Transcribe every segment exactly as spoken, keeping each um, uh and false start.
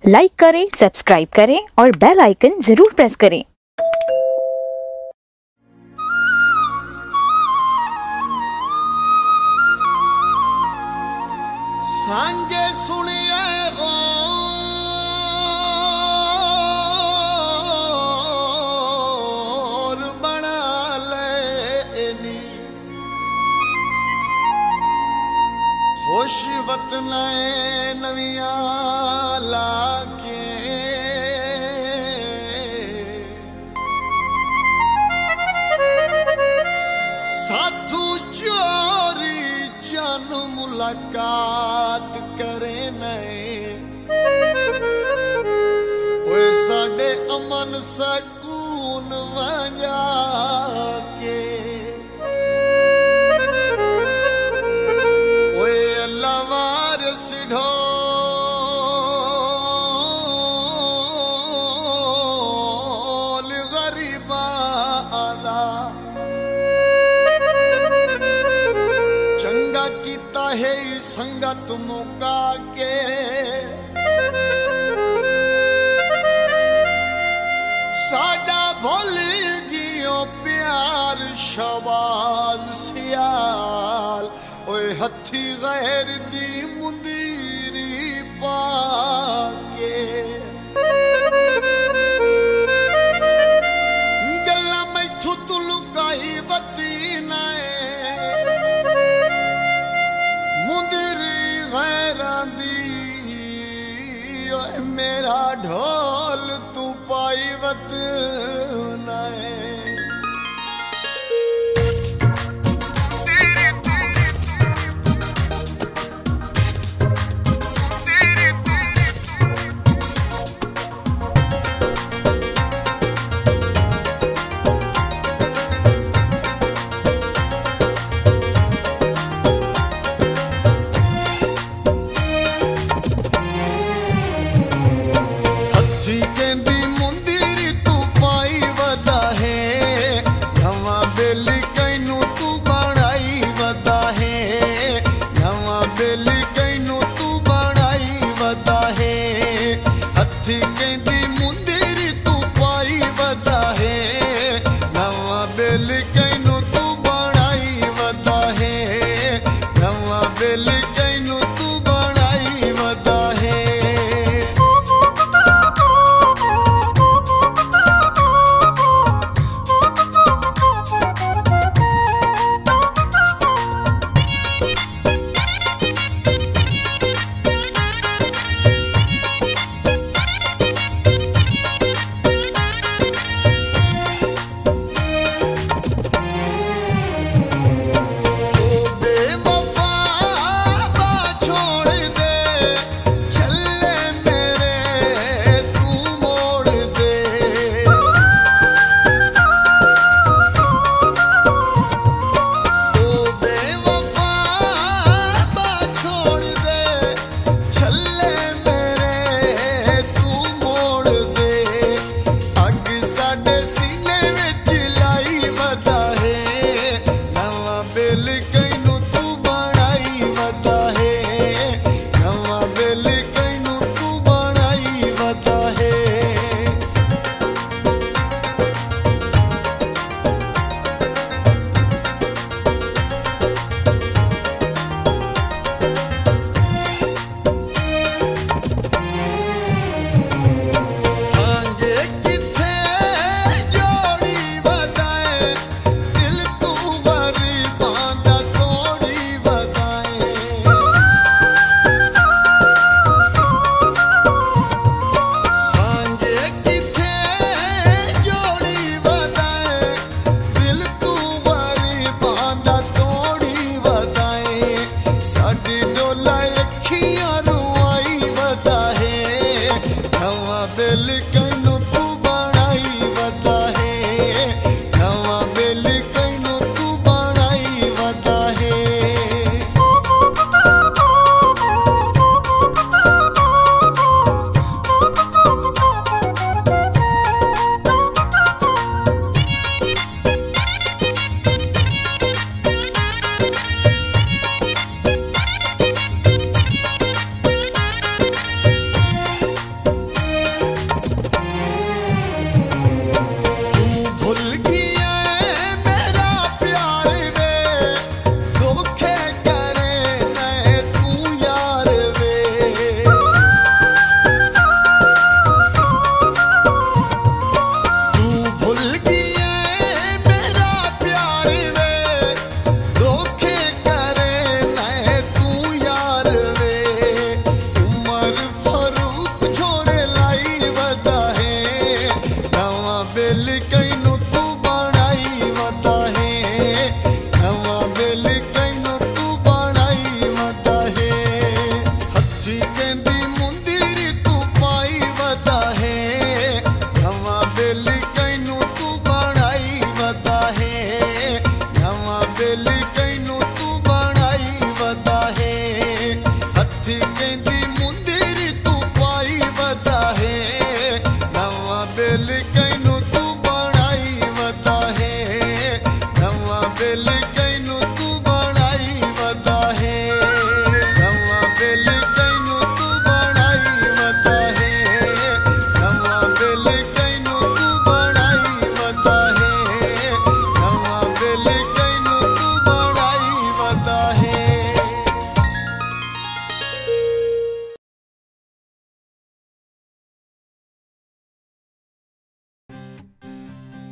Like करें, subscribe करें और बेल आइकन जरूर प्रेस करें। सांगे सुनिए गौर बना लेनी, खुश वतन नविया लाके साथू चोरी जन मुलाकात करे नहीं, ओए साडे अमन सकून वजा के, ओए अल्लाह वारिस ढोल गरीबा आला, चंगा कीता है संगत मुका के, साडा भूल गियो प्यार शबाज सियाल, ओए हथी गैर दी मुंदीरी पाके, गल्ला मैथू तू लुकाई बती नाए, मुंदीरी गैरां दी ओए मेरा ढोल तू पाई वत नाए। हथी कहंदी मुंदीरी तू पाई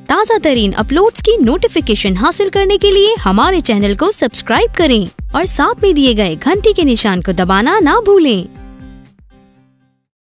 ताज़ा तरीन अपलोड्स की नोटिफिकेशन हासिल करने के लिए हमारे चैनल को सब्सक्राइब करें और साथ में दिए गए घंटी के निशान को दबाना ना भूलें।